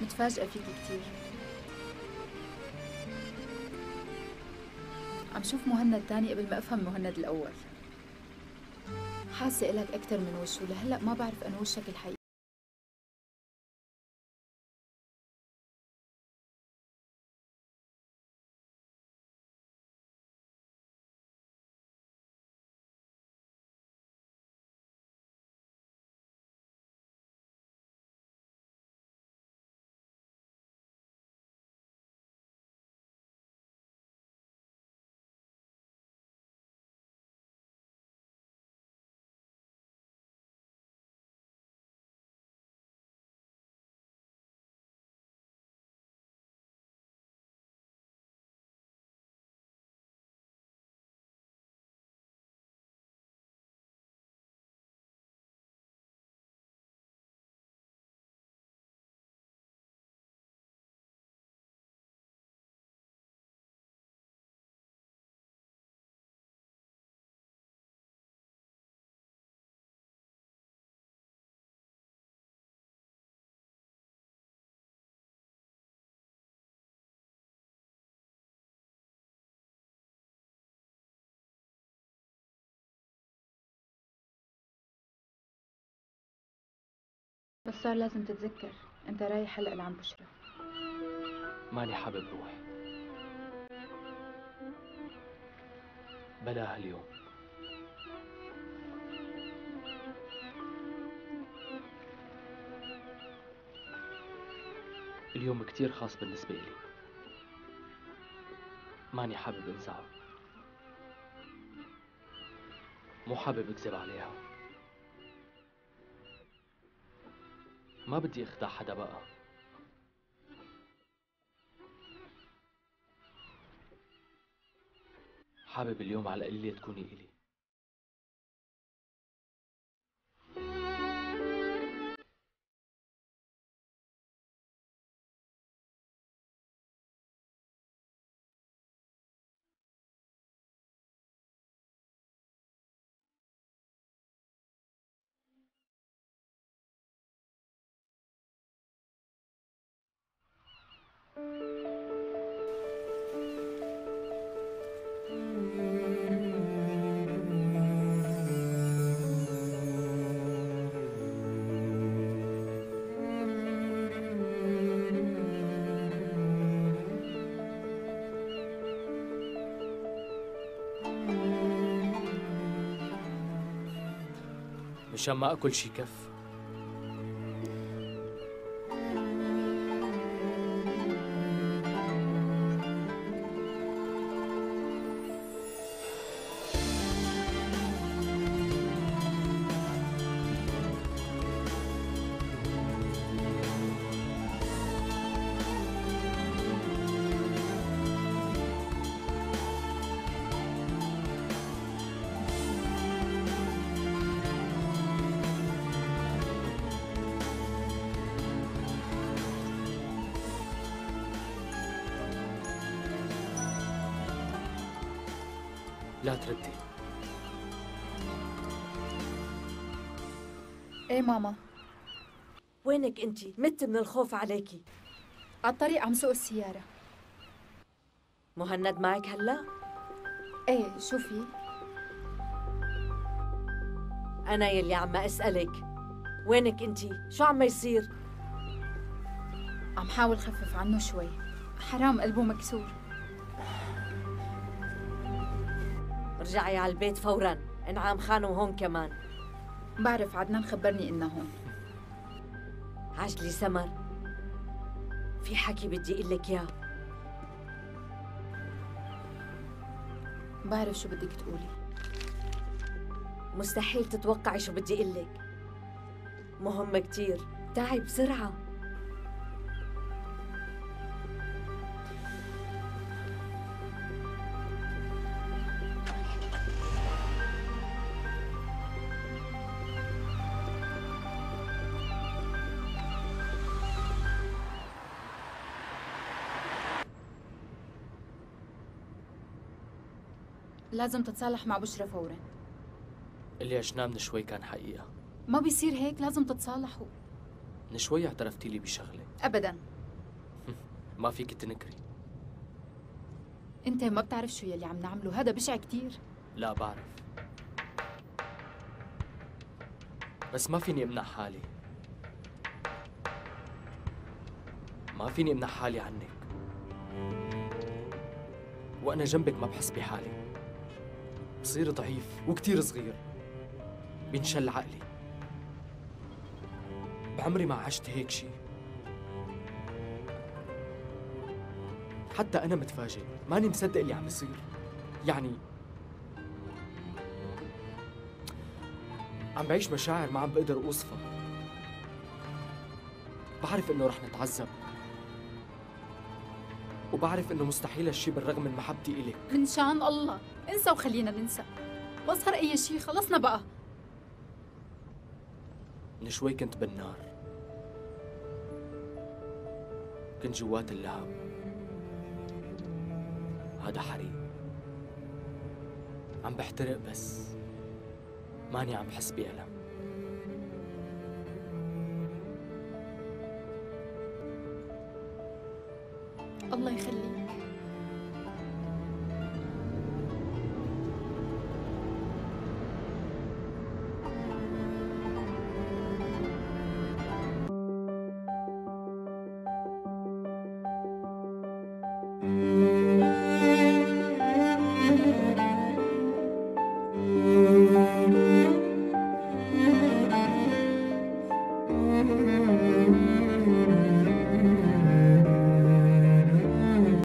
متفاجئة فيكي كتير. عم شوف مهند تاني قبل ما أفهم مهند الأول. حاسة إلك أكتر من وش، ولهلأ ما بعرف أنو وشك الحقيقي. بس صار لازم تتذكر أنت رايح هلأ لعند بشرى. ماني حابب روح. بلاها اليوم. اليوم كتير خاص بالنسبة إلي، ماني حابب انساه. مو حابب اكذب عليها. ما بدي اخدع حدا بقى. حابب اليوم على القليلة تكوني إلي. مشان ما أكل شي كف. لا تردي. إيه ماما؟ وينك انتي؟ مت من الخوف عليكي. على الطريق عم سوق السيارة. مهند معك هلا؟ إيه شوفي. أنا يلي عم أسألك، وينك انتي؟ شو عم يصير؟ عم حاول خفف عنه شوي، حرام قلبه مكسور. رجعي على البيت فوراً، انعام خانم هون كمان. بعرف، عدنان خبرني إنه هون. عجلي سمر، في حكي بدي أقول لك إياه. بعرف شو بدك تقولي. مستحيل تتوقعي شو بدي أقول لك. مهم كتير، تعي بسرعة. لازم تتصالح مع بشرى فورا. اللي عشناه من شوي كان حقيقة. ما بيصير هيك، لازم تتصالحوا. من شوي اعترفتي لي بشغلة. أبداً. ما فيك تنكري. انت ما بتعرف شو يلي عم نعمله، هذا بشع كتير. لا بعرف، بس ما فيني امنع حالي. ما فيني امنع حالي عنك. وانا جنبك ما بحس بحالي، بصير ضعيف وكتير صغير، بينشل عقلي. بعمري ما عشت هيك شي. حتى انا متفاجئ، ماني مصدق اللي عم يصير. يعني عم بعيش مشاعر ما عم بقدر اوصفها. بعرف انه رح نتعذب، وبعرف انه مستحيل هالشي بالرغم من محبتي إلك. من شان الله انسى وخلينا ننسى، ما صار اي شيء، خلصنا بقى. من شوي كنت بالنار، كنت جوات اللهب. هذا حريق، عم بحترق بس ماني عم بحس بألم.